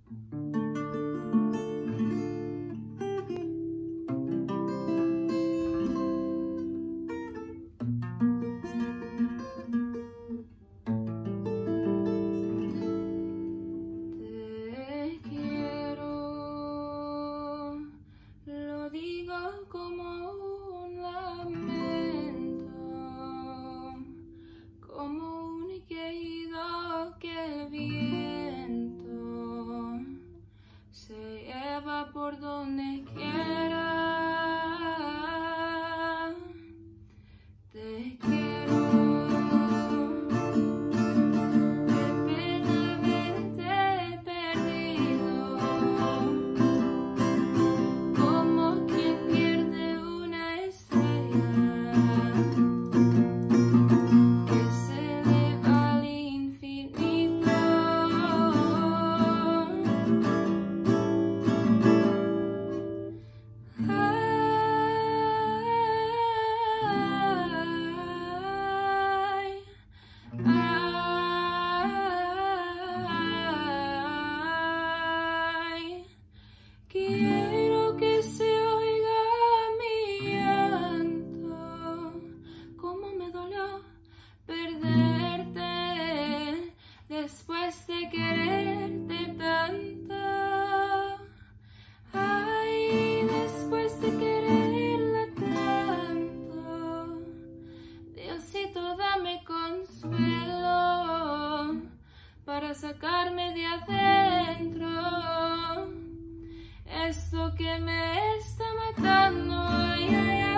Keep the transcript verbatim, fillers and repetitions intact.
Como un lamento, como un quejido que el viento se lleva por donde quiera. Te quiero. Quiero que se oiga mi llanto, cómo me dolió perderte después de quererte tanto. Ay, después de quererla tanto, Diosito, dame consuelo para sacarme de adentro esto que me está matando. Ay, ay, ay.